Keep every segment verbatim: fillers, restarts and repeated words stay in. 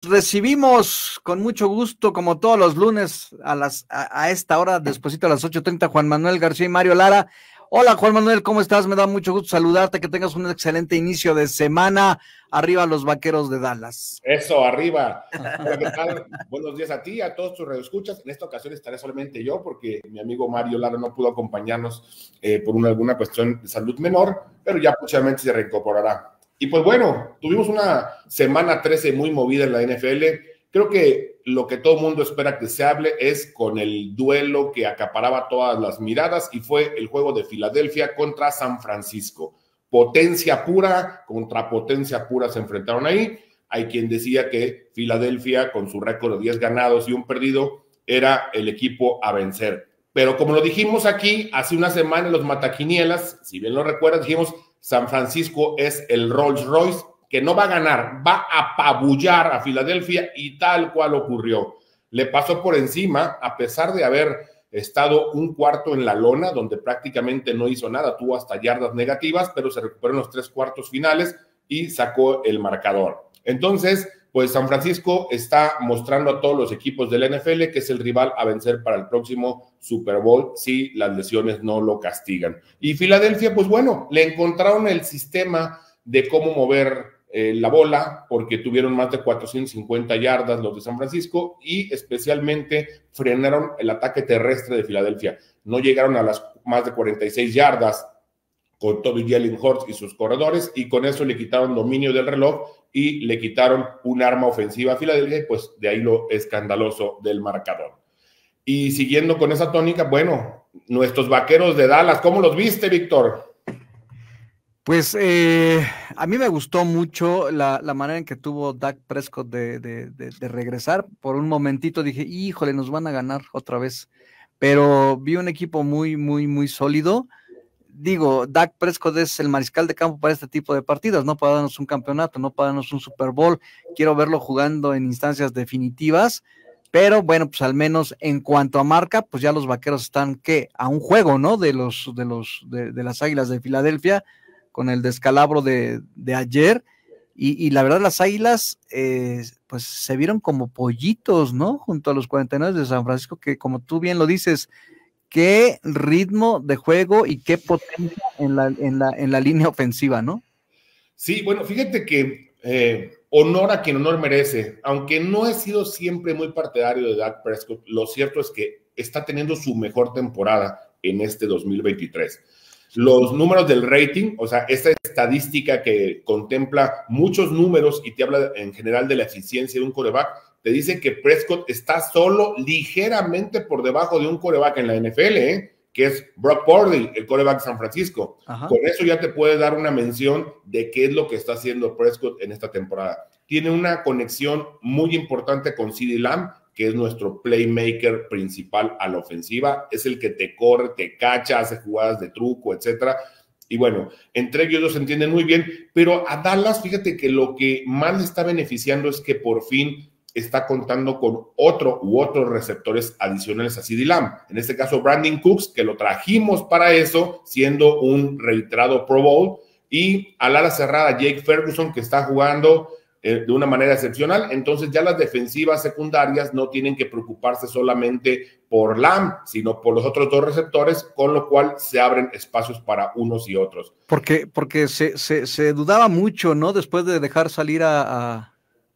recibimos con mucho gusto, como todos los lunes, a, las, a, a esta hora, despuesito a las ocho treinta, Juan Manuel García y Mario Lara. Hola, Juan Manuel, ¿cómo estás? Me da mucho gusto saludarte, que tengas un excelente inicio de semana. Arriba los Vaqueros de Dallas. Eso, arriba. Hola, ¿qué tal? Buenos días a ti, a todos tus radioescuchas. En esta ocasión estaré solamente yo, porque mi amigo Mario Lara no pudo acompañarnos eh, por una, alguna cuestión de salud menor, pero ya próximamente se reincorporará. Y pues bueno, tuvimos una semana trece muy movida en la N F L. Creo que lo que todo el mundo espera que se hable es con el duelo que acaparaba todas las miradas, y fue el juego de Filadelfia contra San Francisco. Potencia pura contra potencia pura se enfrentaron ahí. Hay quien decía que Filadelfia, con su récord de diez ganados y un perdido, era el equipo a vencer. Pero como lo dijimos aquí hace una semana en los Mataquinielas, si bien lo recuerdas, dijimos San Francisco es el Rolls Royce que no va a ganar, va a apabullar a Filadelfia, y tal cual ocurrió. Le pasó por encima, a pesar de haber estado un cuarto en la lona, donde prácticamente no hizo nada, tuvo hasta yardas negativas, pero se recuperó en los tres cuartos finales y sacó el marcador. Entonces, pues San Francisco está mostrando a todos los equipos del N F L que es el rival a vencer para el próximo Super Bowl si las lesiones no lo castigan. Y Filadelfia, pues bueno, le encontraron el sistema de cómo mover eh, la bola, porque tuvieron más de cuatrocientas cincuenta yardas los de San Francisco, y especialmente frenaron el ataque terrestre de Filadelfia. No llegaron a las más de cuarenta y seis yardas con Toby Jalen Hurts y sus corredores, y con eso le quitaron dominio del reloj y le quitaron un arma ofensiva a Filadelfia, y pues de ahí lo escandaloso del marcador. Y siguiendo con esa tónica, bueno, nuestros Vaqueros de Dallas, ¿cómo los viste, Víctor? Pues eh, a mí me gustó mucho la, la manera en que tuvo Dak Prescott de, de, de, de regresar. Por un momentito dije, híjole, nos van a ganar otra vez, pero vi un equipo muy, muy, muy sólido. Digo, Dak Prescott es el mariscal de campo para este tipo de partidos, no para darnos un campeonato, no para darnos un Super Bowl. Quiero verlo jugando en instancias definitivas, pero bueno, pues al menos en cuanto a marca, pues ya los Vaqueros están, ¿qué? A un juego, ¿no? De los, de los, de, de las Águilas de Filadelfia, con el descalabro de, de ayer, y, y la verdad las Águilas, eh, pues se vieron como pollitos, ¿no? Junto a los cuarenta y nueve de San Francisco, que como tú bien lo dices, qué ritmo de juego y qué potencia en la, en la, en la línea ofensiva, ¿no? Sí, bueno, fíjate que eh, honor a quien honor merece. Aunque no he sido siempre muy partidario de Dak Prescott, lo cierto es que está teniendo su mejor temporada en este dos mil veintitrés. Los números del rating, o sea, esta estadística que contempla muchos números y te habla en general de la eficiencia de un quarterback, te dice que Prescott está solo ligeramente por debajo de un quarterback en la N F L, ¿eh? Que es Brock Purdy, el quarterback de San Francisco. Ajá. Con eso ya te puede dar una mención de qué es lo que está haciendo Prescott en esta temporada. Tiene una conexión muy importante con CeeDee Lamb, que es nuestro playmaker principal a la ofensiva, es el que te corre, te cacha, hace jugadas de truco, etcétera. Y bueno, entre ellos los entienden muy bien, pero a Dallas, fíjate que lo que más le está beneficiando es que por fin está contando con otro u otros receptores adicionales a CeeDee Lamb. En este caso, Brandon Cooks, que lo trajimos para eso, siendo un reiterado Pro Bowl, y al ala cerrada Jake Ferguson, que está jugando de una manera excepcional. Entonces ya las defensivas secundarias no tienen que preocuparse solamente por Lamb, sino por los otros dos receptores, con lo cual se abren espacios para unos y otros. Porque, porque se, se, se dudaba mucho, ¿no? Después de dejar salir a... a...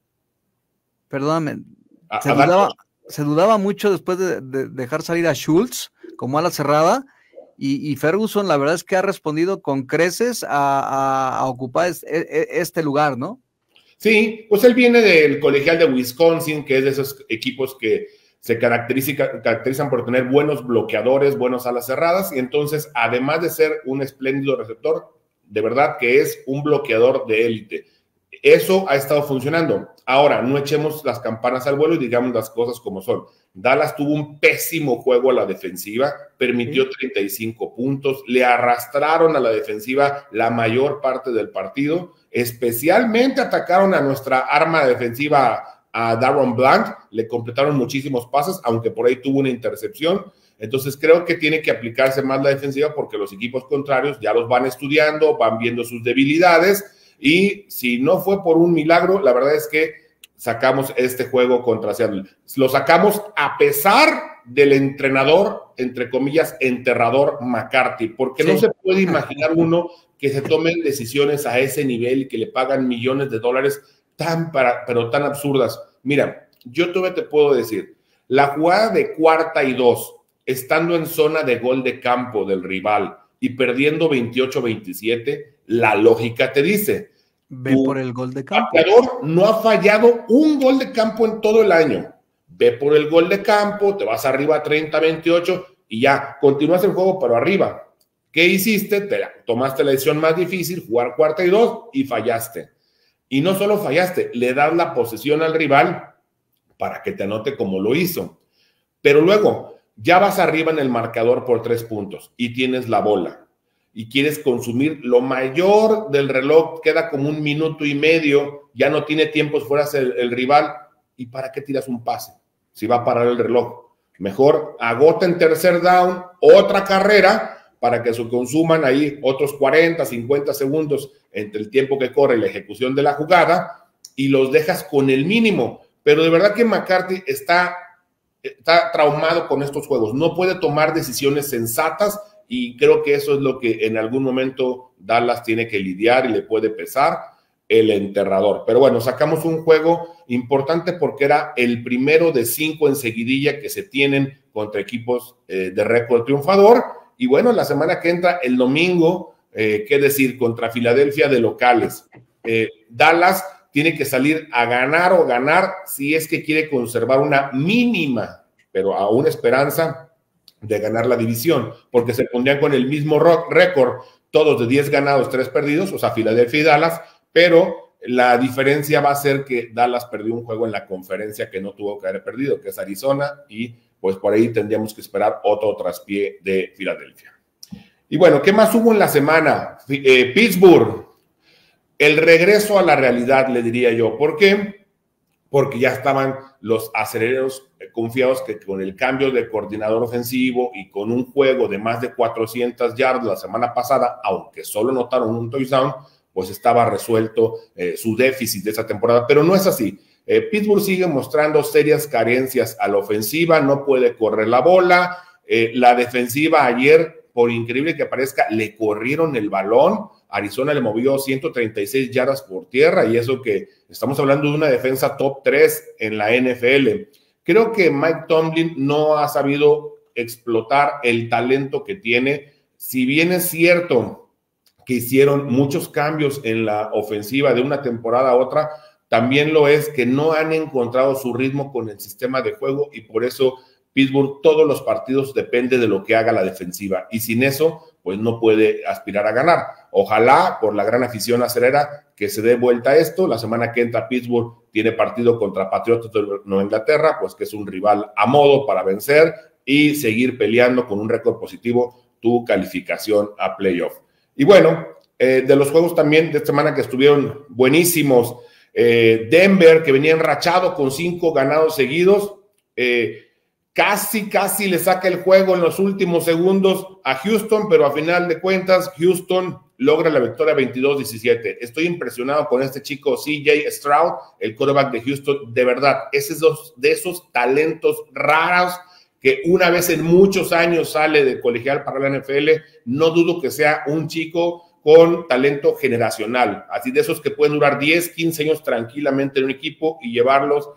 Perdóname, a, se, a dudaba, se dudaba mucho después de, de dejar salir a Schultz como ala cerrada, y, y Ferguson la verdad es que ha respondido con creces a, a, a ocupar este, este lugar, ¿no? Sí, pues él viene del colegial de Wisconsin, que es de esos equipos que se caracteriza, caracterizan por tener buenos bloqueadores, buenos alas cerradas, y entonces, además de ser un espléndido receptor, de verdad que es un bloqueador de élite. Eso ha estado funcionando. Ahora, no echemos las campanas al vuelo y digamos las cosas como son. Dallas tuvo un pésimo juego a la defensiva, permitió treinta y cinco puntos, le arrastraron a la defensiva la mayor parte del partido, especialmente atacaron a nuestra arma defensiva, a Darren Blunt, le completaron muchísimos pases, aunque por ahí tuvo una intercepción. Entonces creo que tiene que aplicarse más la defensiva, porque los equipos contrarios ya los van estudiando, van viendo sus debilidades, y si no fue por un milagro, la verdad es que sacamos este juego contra Seattle. Lo sacamos a pesar del entrenador, entre comillas, enterrador McCarthy, porque sí. No se puede imaginar uno que se tomen decisiones a ese nivel y que le pagan millones de dólares tan para, pero tan absurdas. Mira, yo todavía te puedo decir, la jugada de cuarta y dos, estando en zona de gol de campo del rival y perdiendo veintiocho veintisiete, la lógica te dice, ve por el gol de campo. El pateador no ha fallado un gol de campo en todo el año. Ve por el gol de campo, te vas arriba treinta veintiocho y ya, continúas el juego pero arriba. ¿Qué hiciste? Te tomaste la decisión más difícil, jugar cuarta y dos, y fallaste. Y no solo fallaste, le das la posesión al rival para que te anote como lo hizo. Pero luego, ya vas arriba en el marcador por tres puntos y tienes la bola. Y quieres consumir lo mayor del reloj, queda como un minuto y medio, ya no tiene tiempos fuera el, el rival. ¿Y para qué tiras un pase? Si va a parar el reloj. Mejor agota en tercer down, otra carrera, para que se consuman ahí otros cuarenta, cincuenta segundos entre el tiempo que corre y la ejecución de la jugada, y los dejas con el mínimo. Pero de verdad que McCarthy está, está traumado con estos juegos. No puede tomar decisiones sensatas, y creo que eso es lo que en algún momento Dallas tiene que lidiar y le puede pesar el enterrador. Pero bueno, sacamos un juego importante porque era el primero de cinco en seguidilla que se tienen contra equipos eh, de récord triunfador. Y bueno, la semana que entra, el domingo, eh, qué decir, contra Filadelfia de locales. Eh, Dallas tiene que salir a ganar o ganar si es que quiere conservar una mínima, pero aún esperanza de ganar la división, porque se pondrían con el mismo récord, todos de diez ganados, tres perdidos, o sea, Filadelfia y Dallas, pero la diferencia va a ser que Dallas perdió un juego en la conferencia que no tuvo que haber perdido, que es Arizona, y pues por ahí tendríamos que esperar otro traspié de Filadelfia. Y bueno, ¿qué más hubo en la semana? Eh, Pittsburgh, el regreso a la realidad, le diría yo. ¿Por qué? Porque ya estaban los aceleros confiados que con el cambio de coordinador ofensivo y con un juego de más de cuatrocientas yardas la semana pasada, aunque solo notaron un touchdown, pues estaba resuelto eh, su déficit de esa temporada, pero no es así. Eh, Pittsburgh sigue mostrando serias carencias a la ofensiva, no puede correr la bola, eh, la defensiva ayer, por increíble que parezca, le corrieron el balón. Arizona le movió ciento treinta y seis yardas por tierra, y eso que estamos hablando de una defensa top tres en la N F L. Creo que Mike Tomlin no ha sabido explotar el talento que tiene. Si bien es cierto que hicieron muchos cambios en la ofensiva de una temporada a otra, también lo es que no han encontrado su ritmo con el sistema de juego, y por eso Pittsburgh todos los partidos depende de lo que haga la defensiva, y sin eso pues no puede aspirar a ganar. Ojalá, por la gran afición acerera, que se dé vuelta a esto. La semana que entra Pittsburgh tiene partido contra Patriotas de Nueva Inglaterra, pues que es un rival a modo para vencer y seguir peleando con un récord positivo tu calificación a playoff. Y bueno, eh, de los juegos también de esta semana que estuvieron buenísimos, eh, Denver, que venía enrachado con cinco ganados seguidos, eh, Casi, casi le saca el juego en los últimos segundos a Houston, pero a final de cuentas, Houston logra la victoria veintidós diecisiete. Estoy impresionado con este chico C J Stroud, el quarterback de Houston. De verdad, ese es de esos talentos raros que una vez en muchos años sale de colegial para la N F L. No dudo que sea un chico con talento generacional, así de esos que pueden durar diez, quince años tranquilamente en un equipo y llevarlos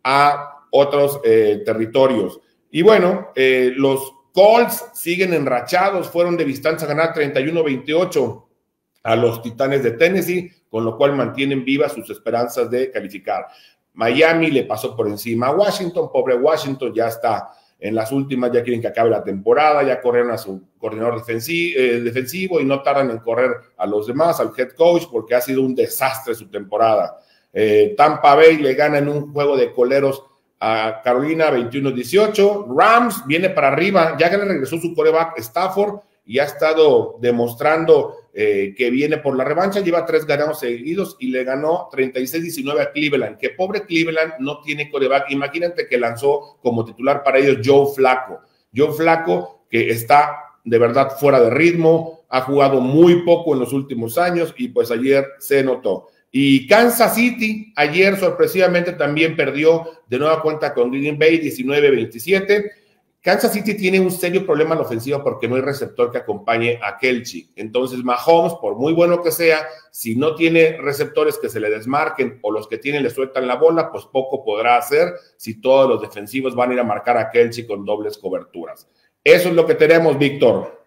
a otros eh, territorios. Y bueno, eh, los Colts siguen enrachados, fueron de distancia a ganar treinta y uno veintiocho a los Titanes de Tennessee, con lo cual mantienen vivas sus esperanzas de calificar. Miami le pasó por encima a Washington, pobre Washington, ya está en las últimas, ya quieren que acabe la temporada, ya corrieron a su coordinador defensivo, eh, defensivo y no tardan en correr a los demás, al head coach, porque ha sido un desastre su temporada. Eh, Tampa Bay le gana en un juego de coleros a Carolina veintiuno dieciocho. Rams viene para arriba, ya que le regresó su quarterback Stafford y ha estado demostrando eh, que viene por la revancha, lleva tres ganados seguidos y le ganó treinta y seis diecinueve a Cleveland, que pobre Cleveland no tiene quarterback. Imagínate que lanzó como titular para ellos Joe Flacco, Joe Flacco que está de verdad fuera de ritmo, ha jugado muy poco en los últimos años y pues ayer se notó. Y Kansas City ayer sorpresivamente también perdió de nueva cuenta con Green Bay diecinueve veintisiete. Kansas City tiene un serio problema en la ofensiva porque no hay receptor que acompañe a Kelce. Entonces Mahomes, por muy bueno que sea, si no tiene receptores que se le desmarquen o los que tienen le sueltan la bola, pues poco podrá hacer si todos los defensivos van a ir a marcar a Kelce con dobles coberturas. Eso es lo que tenemos, Víctor.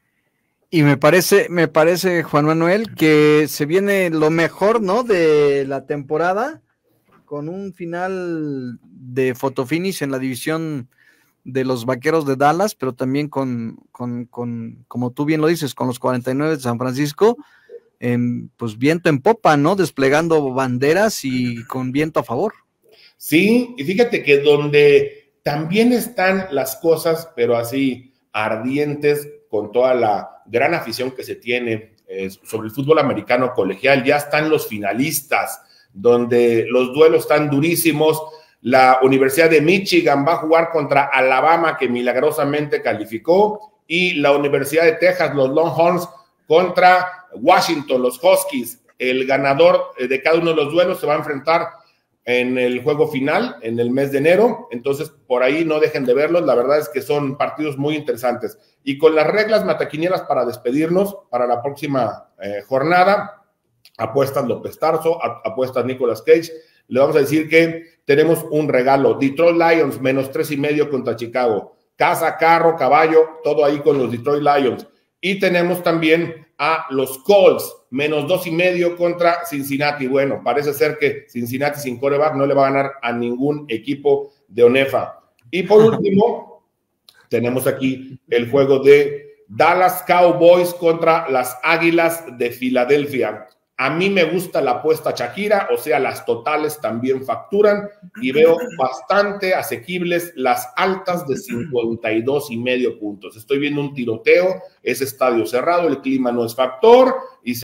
Y me parece, me parece, Juan Manuel, que se viene lo mejor, ¿no?, de la temporada, con un final de fotofinish en la división de los Vaqueros de Dallas, pero también con, con, con como tú bien lo dices, con los cuarenta y nueve de San Francisco, eh, pues viento en popa, ¿no?, desplegando banderas y con viento a favor. Sí, y fíjate que donde también están las cosas, pero así ardientes, con toda la gran afición que se tiene eh, sobre el fútbol americano colegial, ya están los finalistas, donde los duelos están durísimos. La Universidad de Michigan va a jugar contra Alabama, que milagrosamente calificó, y la Universidad de Texas, los Longhorns, contra Washington, los Huskies. El ganador de cada uno de los duelos se va a enfrentar en el juego final, en el mes de enero. Entonces, por ahí no dejen de verlos. La verdad es que son partidos muy interesantes. Y con las reglas mataquinieras para despedirnos para la próxima eh, jornada, apuestas López Tarso, apuestas Nicolas Cage, le vamos a decir que tenemos un regalo. Detroit Lions, menos tres y medio contra Chicago. Casa, carro, caballo, todo ahí con los Detroit Lions. Y tenemos también a los Colts, menos dos y medio contra Cincinnati. Bueno, parece ser que Cincinnati sin quarterback no le va a ganar a ningún equipo de ONEFA. Y por último, tenemos aquí el juego de Dallas Cowboys contra las Águilas de Filadelfia. A mí me gusta la apuesta Shakira, o sea, las totales también facturan, y veo bastante asequibles las altas de cincuenta y dos y medio puntos. Estoy viendo un tiroteo, es estadio cerrado, el clima no es factor, y